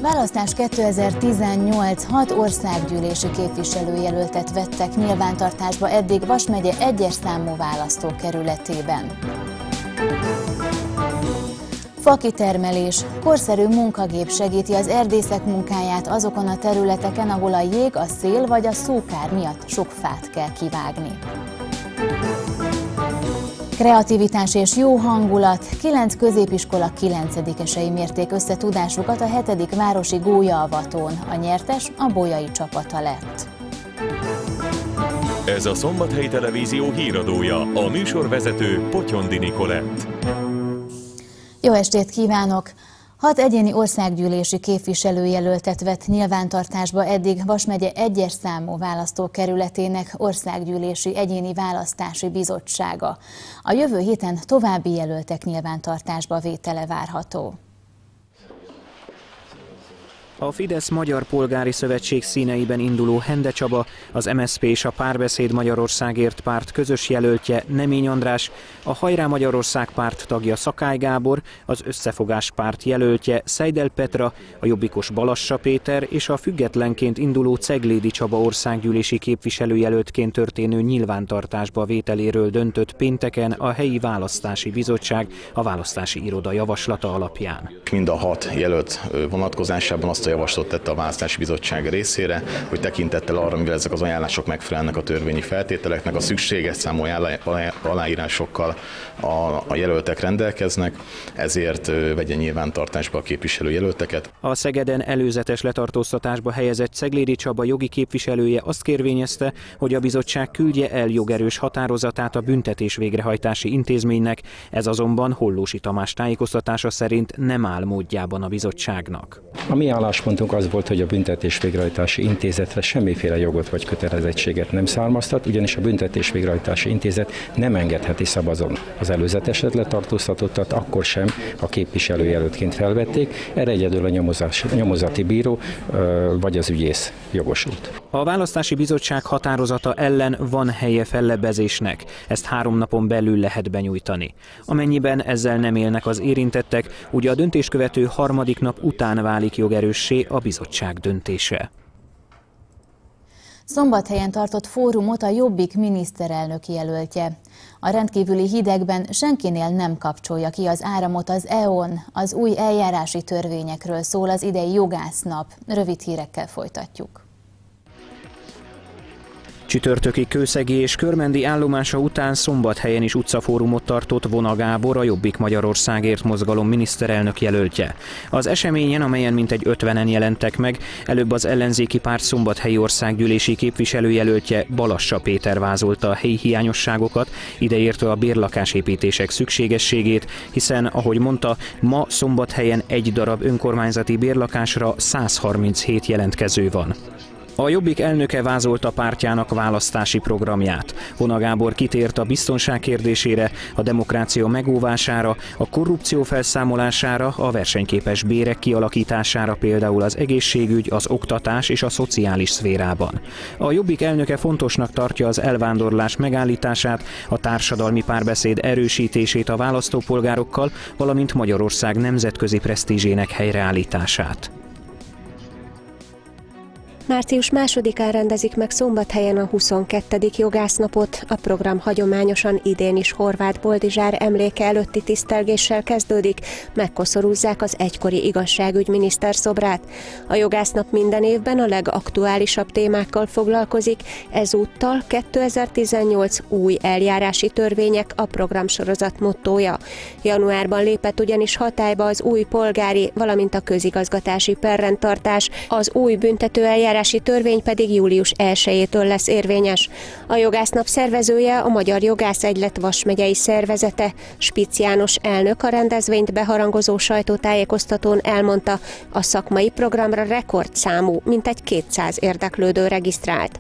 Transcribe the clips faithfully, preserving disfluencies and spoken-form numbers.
Választás kétezer-tizennyolc hat országgyűlési képviselőjelöltet vettek nyilvántartásba eddig Vas megye egyes számú választókerületében. Fakitermelés. Korszerű munkagép segíti az erdészek munkáját azokon a területeken, ahol a jég, a szél vagy a szókár miatt sok fát kell kivágni. Kreativitás és jó hangulat. Kilenc középiskola kilencedikesei mérték össze tudásukat a hetedik városi gólyaavaton. A nyertes a bolyai csapata lett. Ez a Szombathelyi Televízió híradója, a műsorvezető Potyondi Nikolett. Jó estét kívánok! Hat egyéni országgyűlési képviselőjelöltet vett nyilvántartásba eddig Vas megye egyes számú választókerületének országgyűlési egyéni választási bizottsága. A jövő héten további jelöltek nyilvántartásba vétele várható. A Fidesz Magyar Polgári Szövetség színeiben induló Hende Csaba, az em es zé pé és a Párbeszéd Magyarországért párt közös jelöltje Nemény András, a Hajrá Magyarország párt tagja Szakály Gábor, az Összefogás párt jelöltje Szejdel Petra, a jobbikos Balassa Péter és a függetlenként induló Ceglédi Csaba országgyűlési képviselőjelöltként történő nyilvántartásba vételéről döntött pénteken a helyi választási bizottság a választási iroda javaslata alapján. Mind a hat jelölt vonatkozásában azt a javaslatot tette a választási bizottság részére, hogy tekintettel arra, mivel ezek az ajánlások megfelelnek a törvényi feltételeknek, a szükséges számú aláírásokkal a, a jelöltek rendelkeznek, ezért vegye nyilvántartásba a képviselőjelölteket. A Szegeden előzetes letartóztatásba helyezett Ceglédi Csaba jogi képviselője azt kérvényezte, hogy a bizottság küldje el jogerős határozatát a büntetés végrehajtási intézménynek, ez azonban Hollósy Tamás tájékoztatása szerint nem áll módjában a bizottságnak. A mi álláspontunk az volt, hogy a büntetés végrehajtási intézetre semmiféle jogot vagy kötelezettséget nem származtat, ugyanis a büntetés végrehajtási intézet nem engedheti szabadon az előzeteset letartóztatottat, akkor sem, ha képviselőjelöltként felvették, erre egyedül a nyomozás, nyomozati bíró vagy az ügyész jogosult. A választási bizottság határozata ellen van helye fellebbezésnek, ezt három napon belül lehet benyújtani. Amennyiben ezzel nem élnek az érintettek, ugye a döntés követő harmadik nap után válik jogerőssé a bizottság döntése. Szombathelyen tartott fórumot a Jobbik miniszterelnök jelöltje. A rendkívüli hidegben senkinél nem kapcsolja ki az áramot az é e o en, az új eljárási törvényekről szól az idei jogásznap. Rövid hírekkel folytatjuk. Csütörtöki Kőszegi és Körmendi állomása után Szombathelyen is utcafórumot tartott Vona Gábor, a Jobbik Magyarországért mozgalom miniszterelnök jelöltje. Az eseményen, amelyen mintegy ötvenen jelentek meg, előbb az ellenzéki párt szombathelyi országgyűlési képviselőjelöltje Balassa Péter vázolta a helyi hiányosságokat, ideértve a bérlakásépítések szükségességét, hiszen, ahogy mondta, ma Szombathelyen egy darab önkormányzati bérlakásra száz harminchét jelentkező van. A Jobbik elnöke vázolta pártjának választási programját. Vona Gábor kitért a biztonság kérdésére, a demokrácia megóvására, a korrupció felszámolására, a versenyképes bérek kialakítására, például az egészségügy, az oktatás és a szociális szférában. A Jobbik elnöke fontosnak tartja az elvándorlás megállítását, a társadalmi párbeszéd erősítését a választópolgárokkal, valamint Magyarország nemzetközi presztízsének helyreállítását. Március másodikán rendezik meg Szombathelyen a huszonkettedik jogásznapot. A program hagyományosan idén is Horváth Boldizsár emléke előtti tisztelgéssel kezdődik, megkoszorúzzák az egykori igazságügyminiszter szobrát. A jogásznap minden évben a legaktuálisabb témákkal foglalkozik, ezúttal kétezer-tizennyolc új eljárási törvények a programsorozat mottója. Januárban lépett ugyanis hatályba az új polgári, valamint a közigazgatási perrendtartás, az új büntetőeljárás eljárási törvény pedig július elsejétől lesz érvényes. A jogásznap szervezője a Magyar Jogászegylet Vas megyei szervezete. Spitz János elnök a rendezvényt beharangozó sajtótájékoztatón elmondta, a szakmai programra rekordszámú, mintegy kétszáz érdeklődő regisztrált.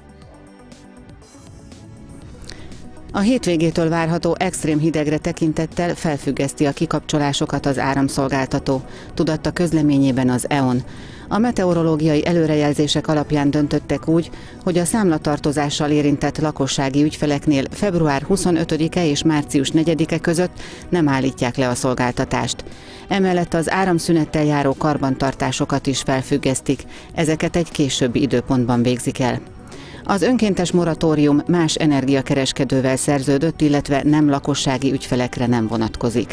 A hétvégétől várható extrém hidegre tekintettel felfüggeszti a kikapcsolásokat az áramszolgáltató, tudatta közleményében az é o en. A meteorológiai előrejelzések alapján döntöttek úgy, hogy a számlatartozással érintett lakossági ügyfeleknél február huszonötödike és március negyedike között nem állítják le a szolgáltatást. Emellett az áramszünettel járó karbantartásokat is felfüggesztik, ezeket egy későbbi időpontban végzik el. Az önkéntes moratórium más energiakereskedővel szerződött, illetve nem lakossági ügyfelekre nem vonatkozik.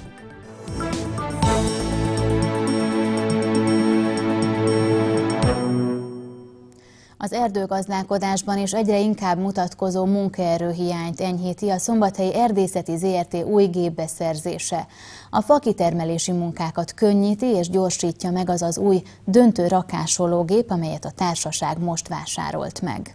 Az erdőgazdálkodásban is egyre inkább mutatkozó munkaerőhiányt enyhíti a Szombathelyi Erdészeti zé er té új gépbeszerzése. A fakitermelési munkákat könnyíti és gyorsítja meg az az új döntő rakásológép, amelyet a társaság most vásárolt meg.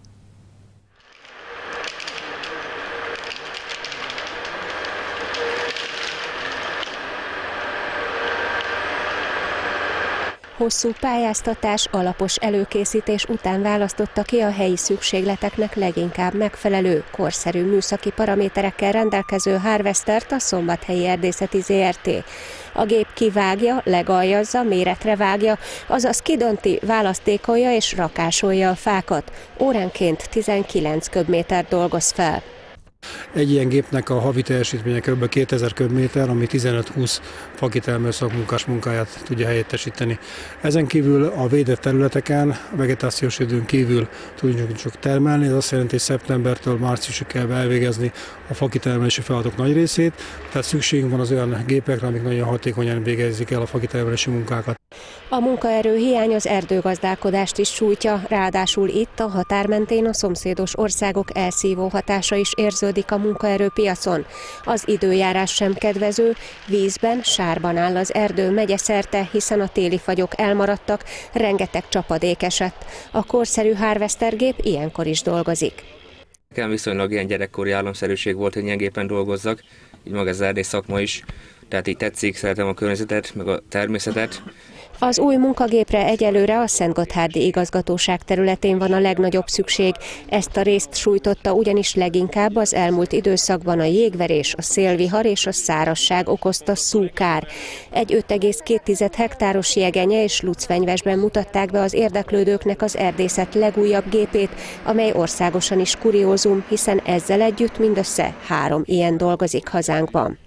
Hosszú pályáztatás, alapos előkészítés után választotta ki a helyi szükségleteknek leginkább megfelelő, korszerű műszaki paraméterekkel rendelkező Harvestert a Szombathelyi Erdészeti zé er té. A gép kivágja, legaljazza, méretre vágja, azaz kidönti, választékolja és rakásolja a fákat. Óránként tizenkilenc köbméter dolgoz fel. Egy ilyen gépnek a havi teljesítménye kb. kétezer köbméter, ami tizenöt-húsz fakitermelő szakmunkás munkáját tudja helyettesíteni. Ezen kívül a védett területeken, a vegetációs időn kívül tudjuk csak termelni, ez azt jelenti, hogy szeptembertől márciusig kell elvégezni a fakitermelési feladatok nagy részét, tehát szükségünk van az olyan gépekre, amik nagyon hatékonyan végezik el a fakitermelési munkákat. A munkaerő hiány az erdőgazdálkodást is sújtja, ráadásul itt a határ mentén a szomszédos országok elszívó hatása is érződik a munkaerőpiacon. Az időjárás sem kedvező, vízben, sárban áll az erdő megyeszerte, hiszen a téli fagyok elmaradtak, rengeteg csapadék esett. A korszerű Harvester gép ilyenkor is dolgozik. Nekem viszonylag ilyen gyerekkori álomszerűség volt, hogy ilyen gépen dolgozzak, így maga az erdész szakma is, tehát így tetszik, szeretem a környezetet, meg a természetet. Az új munkagépre egyelőre a Szentgotthárdi igazgatóság területén van a legnagyobb szükség. Ezt a részt sújtotta ugyanis leginkább az elmúlt időszakban a jégverés, a szélvihar és a szárazság okozta szúkár. Egy öt egész két hektáros jegenye és Lucfenyvesben mutatták be az érdeklődőknek az erdészet legújabb gépét, amely országosan is kuriózum, hiszen ezzel együtt mindössze három ilyen dolgozik hazánkban.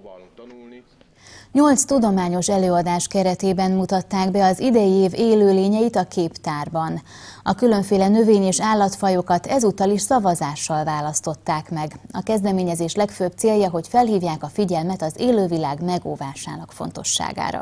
Nyolc tudományos előadás keretében mutatták be az idei év élőlényeit a képtárban. A különféle növény- és állatfajokat ezúttal is szavazással választották meg. A kezdeményezés legfőbb célja, hogy felhívják a figyelmet az élővilág megóvásának fontosságára.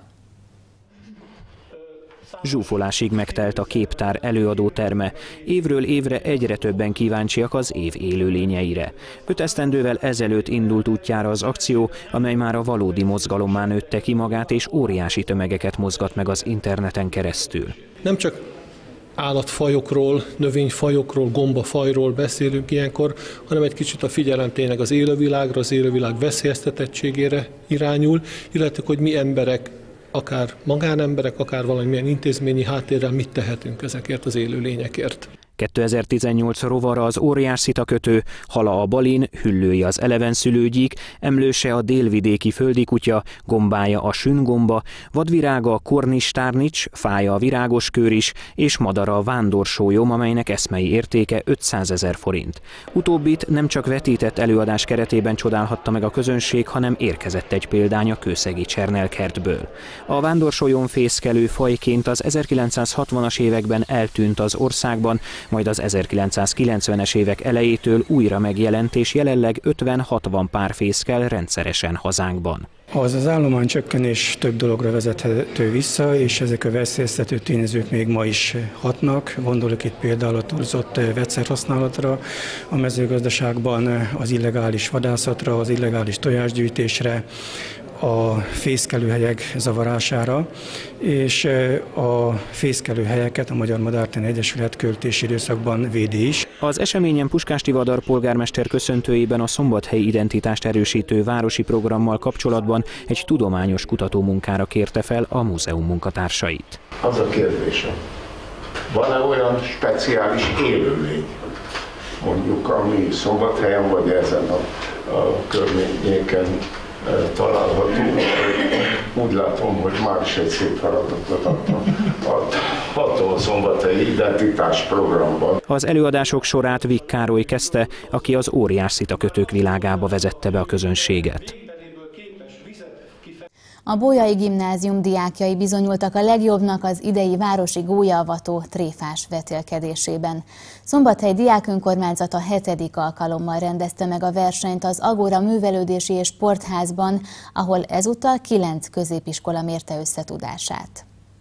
Zsúfolásig megtelt a képtár előadóterme. Évről évre egyre többen kíváncsiak az év élőlényeire. Öt esztendővel ezelőtt indult útjára az akció, amely már a valódi mozgalommá nőtte ki magát, és óriási tömegeket mozgat meg az interneten keresztül. Nem csak állatfajokról, növényfajokról, gombafajról beszélünk ilyenkor, hanem egy kicsit a figyelem tényleg az élővilágra, az élővilág veszélyeztetettségére irányul, illetve hogy mi emberek, akár magánemberek, akár valamilyen intézményi háttérrel mit tehetünk ezekért az élőlényekért. kétezer-tizennyolc rovara az óriás szitakötő, hala a balin, hüllője az elevenszülőgyík, emlőse a délvidéki földikutya, gombája a süngomba, vadvirága a kornistárnics, fája a virágoskőris, és madara a vándorsólyom, amelynek eszmei értéke ötszázezer forint. Utóbbit nem csak vetített előadás keretében csodálhatta meg a közönség, hanem érkezett egy példány a kőszegi Csernelkertből. A vándorsólyom fészkelő fajként az ezerkilencszázhatvanas években eltűnt az országban, majd az ezerkilencszázkilencvenes évek elejétől újra megjelent, és jelenleg ötven-hatvan pár fészkel rendszeresen hazánkban. Az az állomány csökkenés több dologra vezethető vissza, és ezek a veszélyeztető tényezők még ma is hatnak. Gondolok itt például a túlzott vegyszerhasználatra, a mezőgazdaságban az illegális vadászatra, az illegális tojásgyűjtésre, a fészkelőhelyek zavarására, és a fészkelőhelyeket a Magyar Madártani Egyesület költési időszakban védi is. Az eseményen Puskás Tivadar polgármester köszöntőjében a szombathelyi identitást erősítő városi programmal kapcsolatban egy tudományos kutatómunkára kérte fel a múzeum munkatársait. Az a kérdésem, van-e olyan speciális élőlény, mondjuk ami Szombathelyen vagy ezen a, a környéken található. Úgy látom, hogy már is egy szép feladatot adtam a szombathelyi identitás programban. Az előadások sorát Vik Károly kezdte, aki az óriás szitakötők világába vezette be a közönséget. A Bolyai Gimnázium diákjai bizonyultak a legjobbnak az idei városi gólyavató tréfás vetélkedésében. Szombathely diákönkormányzata hetedik alkalommal rendezte meg a versenyt az Agora Művelődési és Sportházban, ahol ezúttal kilenc középiskola mérte összetudását.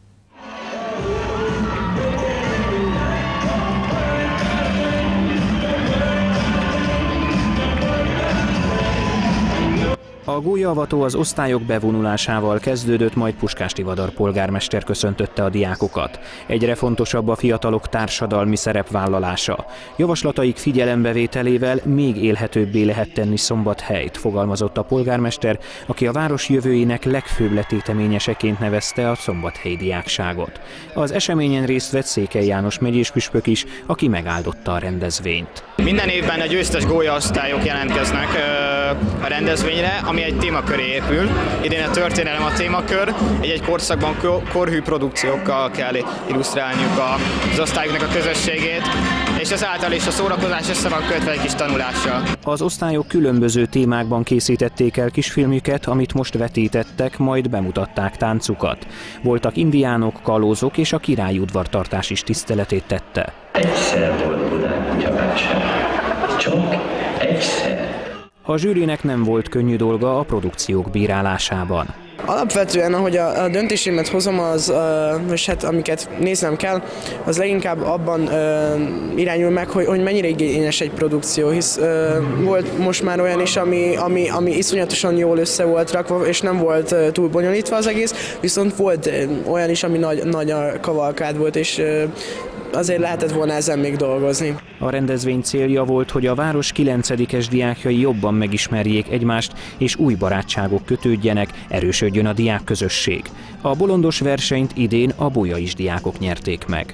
A gólyavató az osztályok bevonulásával kezdődött, majd Puskás Tivadar polgármester köszöntötte a diákokat. Egyre fontosabb a fiatalok társadalmi szerepvállalása. Javaslataik figyelembevételével még élhetőbbé lehet tenni Szombathelyt, fogalmazott a polgármester, aki a város jövőjének legfőbb letéteményeseként nevezte a szombathelyi diákságot. Az eseményen részt vett Székely János megyéspüspök is, aki megáldotta a rendezvényt. Minden évben a győztes gólyaosztályok jelentkeznek a rendezvényre, ami egy témaköré épül. Idén a történelem a témakör, egy-egy korszakban korhű produkciókkal kell illusztrálniuk az osztályoknak a közösségét, és ezáltal is a szórakozás össze van kötve egy kis tanulással. Az osztályok különböző témákban készítették el kisfilmjüket, amit most vetítettek, majd bemutatták táncukat. Voltak indiánok, kalózok, és a királyi udvartartás is tiszteletét tette. Egyszer volt Budán kutyavásár. Csak egyszer. A zsűrinek nem volt könnyű dolga a produkciók bírálásában. Alapvetően, ahogy a, a döntésémet hozom, az, uh, és hát amiket néznem kell, az leginkább abban uh, irányul meg, hogy, hogy mennyire igényes egy produkció, hisz uh, volt most már olyan is, ami, ami, ami iszonyatosan jól össze volt rakva, és nem volt uh, túl bonyolítva az egész, viszont volt uh, olyan is, ami nagy, nagy a kavalkád volt, és uh, azért lehetett volna ezen még dolgozni. A rendezvény célja volt, hogy a város kilencedikes diákjai jobban megismerjék egymást, és új barátságok kötődjenek, erősödjön a diákközösség. A bolondos versenyt idén a bolyai diákok nyerték meg.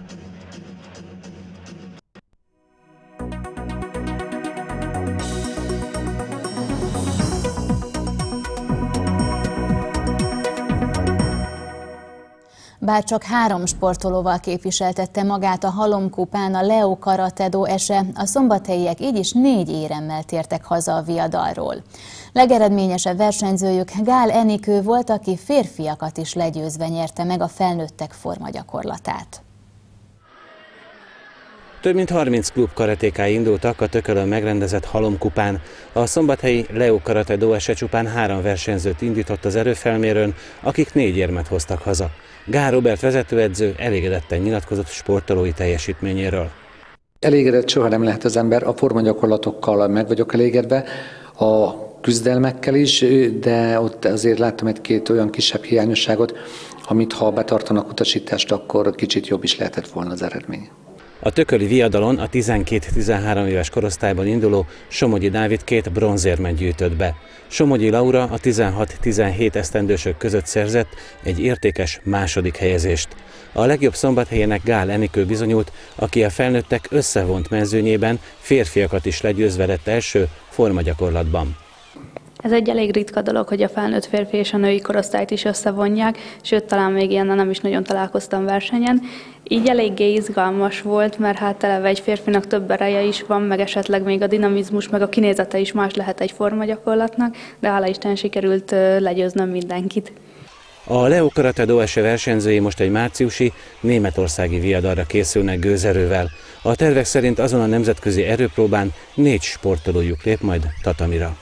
Bár csak három sportolóval képviseltette magát a halomkupán a Leo Karate Do ese, a szombathelyiek így is négy éremmel tértek haza a viadalról. Legeredményesebb versenyzőjük Gál Enikő volt, aki férfiakat is legyőzve nyerte meg a felnőttek formagyakorlatát. Több mint harminc klub karatékái indultak a Tökölön megrendezett halomkupán. A szombathelyi Leo Karate Do ese csupán három versenyzőt indított az erőfelmérőn, akik négy érmet hoztak haza. Gál Robert vezetőedző elégedetten nyilatkozott sportolói teljesítményéről. Elégedett soha nem lehet az ember, a formagyakorlatokkal meg vagyok elégedve, a küzdelmekkel is, de ott azért láttam egy-két olyan kisebb hiányosságot, amit ha betartanak utasítást, akkor kicsit jobb is lehetett volna az eredmény. A tököli viadalon a tizenkét-tizenhárom éves korosztályban induló Somogyi Dávid két bronzérmet gyűjtött be. Somogyi Laura a tizenhat-tizenhét esztendősök között szerzett egy értékes második helyezést. A legjobb szombathelyének Gál Enikő bizonyult, aki a felnőttek összevont mezőnyében férfiakat is legyőzve lett első formagyakorlatban. Ez egy elég ritka dolog, hogy a felnőtt férfi és a női korosztályt is összevonják, sőt, talán még ilyennel nem is nagyon találkoztam versenyen. Így eléggé izgalmas volt, mert hát eleve egy férfinak több ereje is van, meg esetleg még a dinamizmus, meg a kinézete is más lehet egy formagyakorlatnak, de hála Isten sikerült legyőznöm mindenkit. A Leo Karate Do ese versenyzői most egy márciusi németországi viadalra készülnek gőzerővel. A tervek szerint azon a nemzetközi erőpróbán négy sportolójuk lép majd tatamira.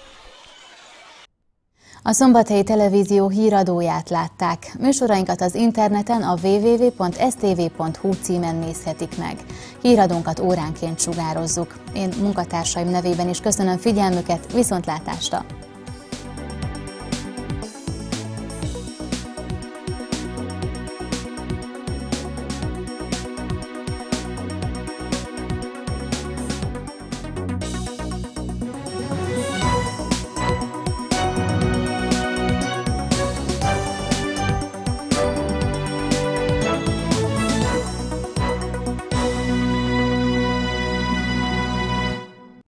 A Szombathelyi Televízió híradóját látták. Műsorainkat az interneten a double-u double-u double-u pont s t v pont h u címen nézhetik meg. Híradónkat óránként sugározzuk. Én munkatársaim nevében is köszönöm figyelmüket, viszontlátásra!